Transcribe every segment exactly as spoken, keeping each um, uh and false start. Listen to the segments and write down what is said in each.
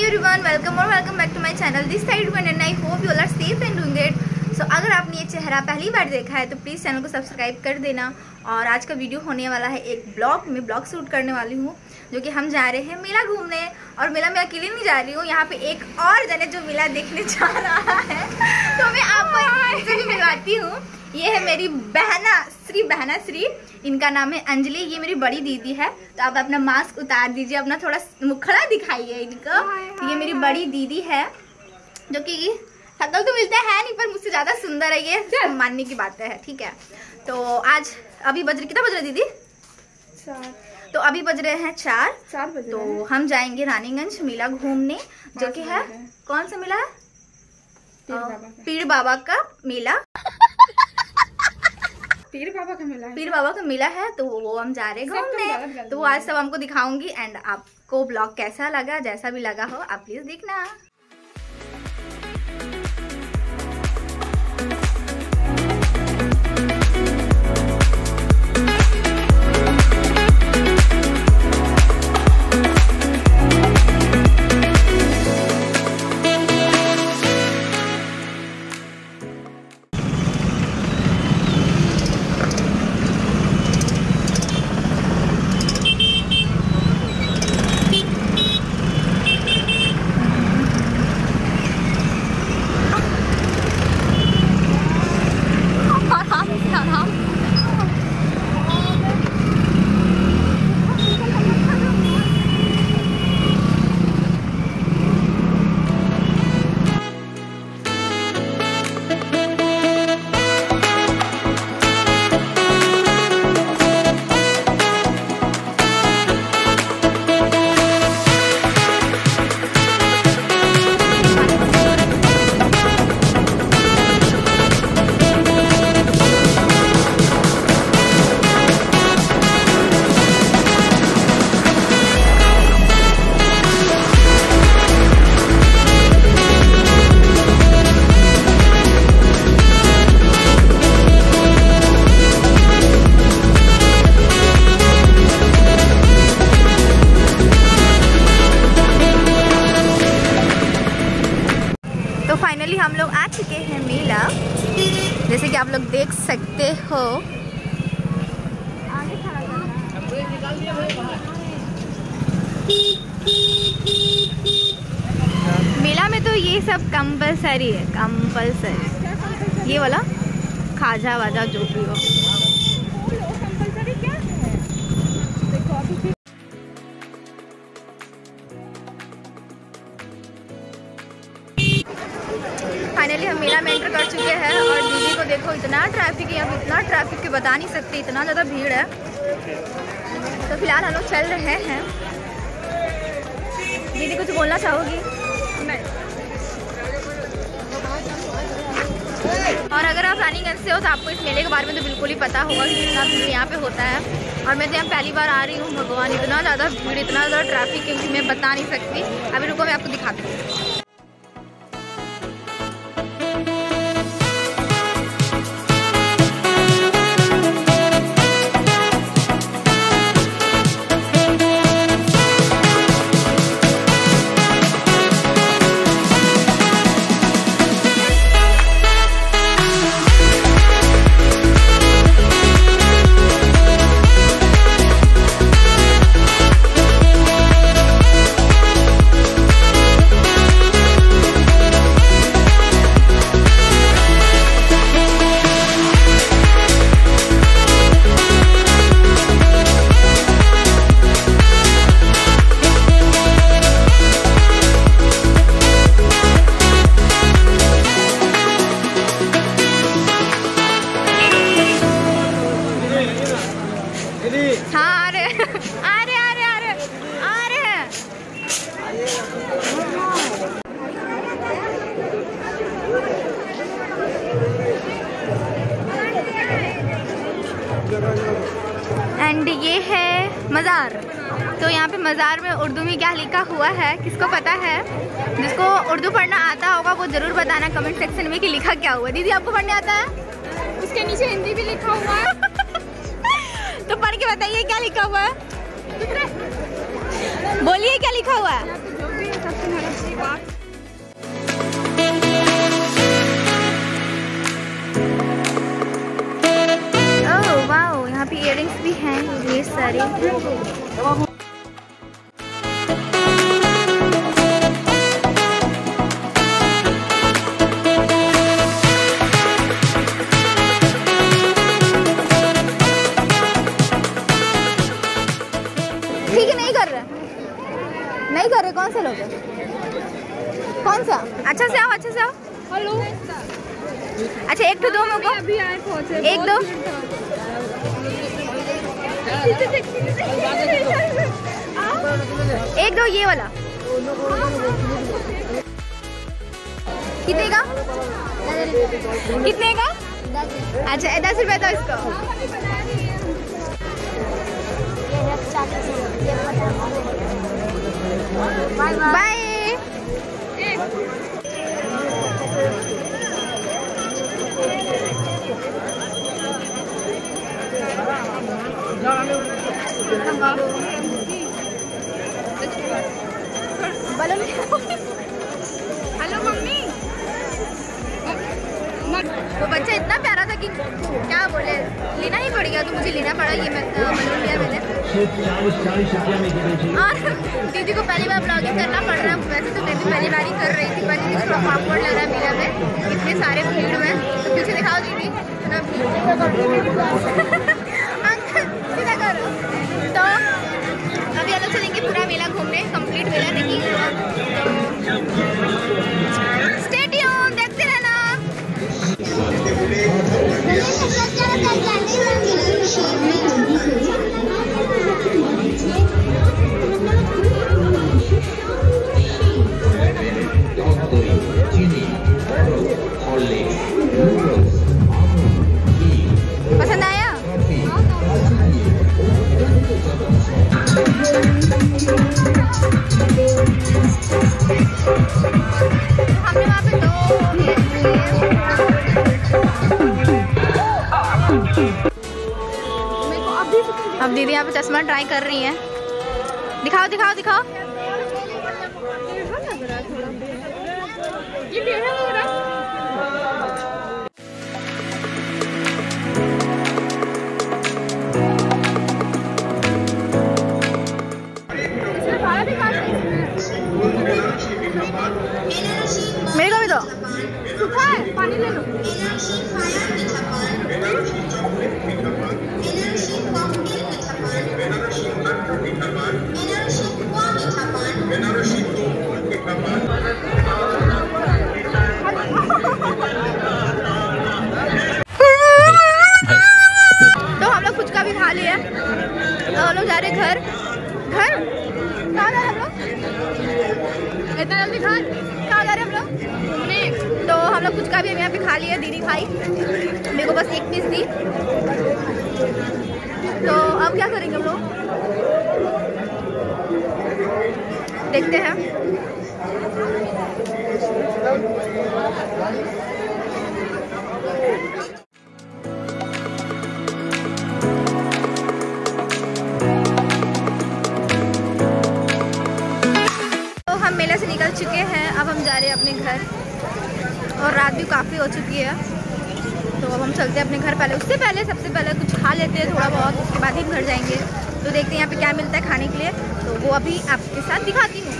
Everyone, welcome और welcome back to my channel this side one and I hope you all are safe and doing great. So अगर आपने ये चेहरा पहली बार देखा है तो प्लीज़ चैनल को सब्सक्राइब कर देना। और आज का वीडियो होने वाला है एक ब्लॉग में ब्लॉग शूट करने वाली हूँ, जो कि हम जा रहे हैं मेला घूमने। और मेला में अकेले नहीं जा रही हूँ, यहाँ पे एक और जने जो मेला देखने जा रहा है तो मैं आपको इनसे भी मिलवाती हूँ। ये है मेरी बहना श्री बहना श्री, इनका नाम है अंजलि। ये मेरी बड़ी दीदी है। तो आप अपना मास्क उतार दीजिए, अपना थोड़ा मुखड़ा दिखाइए इनको। तो ये मेरी बड़ी दीदी है, जो कि शक्ल तो मिलता है नहीं पर मुझसे ज्यादा सुंदर है, ये मानने की बात है। ठीक है, तो आज अभी बज रहे, कितना बज रहा है दीदी? चार। तो अभी बज रहे हैं चार चार बज रहे हैं। तो हम जाएंगे रानीगंज मेला घूमने, जो कि है कौन सा मेला है? पीर बाबा का पीर बाबा का मेला पीर बाबा का मेला है। पीर बाबा का मेला है, तो वो हम जा रहे हैं घूमने। तो वो आज सब हमको दिखाऊंगी। एंड आपको ब्लॉग कैसा लगा, जैसा भी लगा हो आप प्लीज देखना। फाइनली हम लोग आ चुके हैं मेला, जैसे कि आप लोग देख सकते हो। मेला में तो ये सब कंपलसरी है, कंपलसरी। ये वाला खाजा वाजा जो भी हो। फाइनली हम मेला में एंटर कर चुके हैं। और दीदी को देखो, इतना ट्रैफिक है यहाँ पे, इतना ट्रैफिक के बता नहीं सकते, इतना ज़्यादा भीड़ है। तो फिलहाल हम लोग चल रहे हैं। दीदी कुछ बोलना चाहोगी? नहीं। और अगर आप रानीगंज से हो तो आपको इस मेले के बारे में तो बिल्कुल ही पता होगा कि कितना भीड़ यहाँ पे होता है। और मैं तो यहाँ पहली बार आ रही हूँ। भगवान, इतना ज़्यादा भीड़, इतना ज़्यादा ट्रैफिक है कि मैं बता नहीं सकती। अभी रुको, मैं आपको दिखाती हूँ। हाँ, आ रहे आ रहे आ रहे आ रहे आ रहे हैं। एंड ये है मज़ार। तो यहाँ पे मज़ार में उर्दू में क्या लिखा हुआ है, किसको पता है? जिसको उर्दू पढ़ना आता होगा वो ज़रूर बताना कमेंट सेक्शन में कि लिखा क्या हुआ। दीदी आपको पढ़ने आता है? उसके नीचे हिंदी भी लिखा हुआ है। तो पढ़ के बताइए क्या लिखा हुआ है। बोलिए क्या लिखा हुआ है। की बात। ओह वाओ, यहाँ पे इयररिंग्स भी हैं ढेर सारे। ठीक है, नहीं कर रहे नहीं कर रहे कौन सा लोगे? कौन सा? अच्छा से आओ, अच्छा से आओ। हेलो। अच्छा एक तो दो मेरे को, अभी आए पहुंचे। एक दो एक दो ये वाला कितने का? कितने का? अच्छा दस रुपए दो इसको। Bye bye. Hello mummy. वो बच्चा इतना प्यारा था कि क्या बोले, लेना ही पड़ गया तो मुझे लेना पड़ा। ये मैं बलून लिया मैंने। और दीदी को पहली बार ब्लॉगिंग करना पड़ रहा है। वैसे तो मैं भी पहली बार ही कर रही थी, पर मुझे थोड़ा awkward लग रहा है मेला में इतने सारे भीड़ में। तो पीछे दिखाओ दीदी अंकल सीधा करो। तो अभी अलग चलेंगे पूरा मेला घूमने, कंप्लीट मेला नहीं हुआ तो स्टे ट्यून, देखते रहना। पसंद आया? हमने वहाँ पे दो अब दीदी यहाँ पे चश्मा ट्राई कर रही हैं। दिखाओ दिखाओ दिखाओ। ये टेढ़ा लग रहा है। मेरे को भी दो। सूखा है, पानी ले लो। तो हम लोग फुचका भी खा लिया। तो हम लोग जा रहे घर। घर कहाँ जा रहे हम लोग? इतना जल्दी घर कहाँ जा रहे हम लोग? तो हम लोग फुचका भी हम यहाँ पे खा लिया। दीदी खाई, मेरे को बस एक पीस दी। तो अब क्या करेंगे हम लोग देखते हैं। तो हम मेले से निकल चुके हैं, अब हम जा रहे हैं अपने घर और रात भी काफ़ी हो चुकी है। तो अब हम चलते हैं अपने घर। पहले उससे पहले सबसे पहले कुछ खा लेते हैं थोड़ा बहुत, उसके बाद ही हम घर जाएंगे। तो देखते हैं यहाँ पे क्या मिलता है खाने के लिए, तो वो अभी आपके साथ दिखाती हूँ।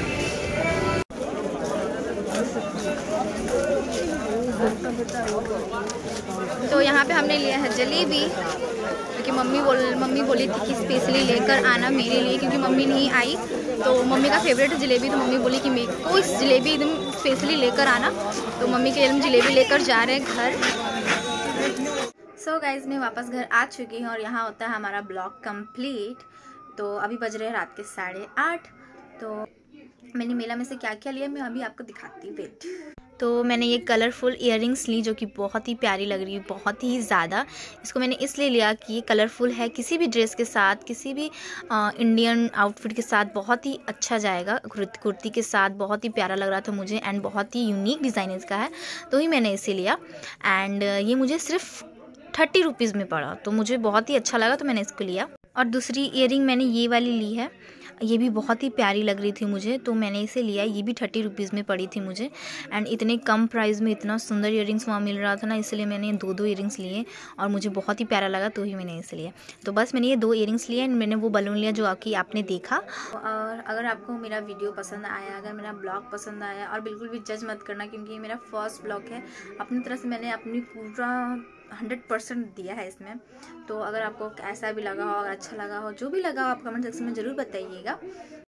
तो यहाँ पे हमने लिया है जलेबी, क्योंकि मम्मी बोल मम्मी बोली थी कि स्पेशली लेकर आना मेरे लिए, क्योंकि मम्मी नहीं आई। तो मम्मी का फेवरेट है जलेबी, तो मम्मी बोली कि मेरे को इस जलेबी एकदम स्पेशली लेकर आना। तो मम्मी के लिए हम जलेबी लेकर जा रहे हैं घर। सो so गाइज, मैं वापस घर आ चुकी हूँ और यहाँ होता है हमारा ब्लॉग कंप्लीट। तो अभी बज रहे हैं रात के साढ़े आठ। तो मैंने मेला में से क्या क्या लिया मैं अभी आपको दिखाती हूँ, वेट। तो मैंने ये कलरफुल इयररिंग्स ली जो कि बहुत ही प्यारी लग रही है, बहुत ही ज़्यादा। इसको मैंने इसलिए लिया कि ये कलरफुल है, किसी भी ड्रेस के साथ, किसी भी आ, इंडियन आउटफिट के साथ बहुत ही अच्छा जाएगा। कुर्ती के साथ बहुत ही प्यारा लग रहा था मुझे, एंड बहुत ही यूनिक डिज़ाइन इसका है, तो ही मैंने इसे लिया। एंड ये मुझे सिर्फ थर्टी रुपीज़ में पड़ा, तो मुझे बहुत ही अच्छा लगा, तो मैंने इसको लिया। और दूसरी ईयरिंग मैंने ये वाली ली है, ये भी बहुत ही प्यारी लग रही थी मुझे, तो मैंने इसे लिया। ये भी थर्टी रुपीज़ में पड़ी थी मुझे, एंड इतने कम प्राइस में इतना सुंदर ईयरिंग्स वहाँ मिल रहा था ना, इसलिए मैंने दो दो ईयरिंग्स लिए और मुझे बहुत ही प्यारा लगा, तो ही मैंने इसे लिया। तो बस मैंने ये दो ईयरिंग्स लिए एंड मैंने वो बलून लिया जो आपकी आपने देखा। और अगर आपको मेरा वीडियो पसंद आया, अगर मेरा ब्लॉग पसंद आया, और बिल्कुल भी जज मत करना क्योंकि ये मेरा फर्स्ट ब्लॉग है, अपनी तरह से मैंने अपनी पूरा हंड्रेड परसेंट दिया है इसमें। तो अगर आपको ऐसा भी लगा हो, अगर अच्छा लगा हो, जो भी लगा हो, आप कमेंट सेक्शन में ज़रूर बताइएगा।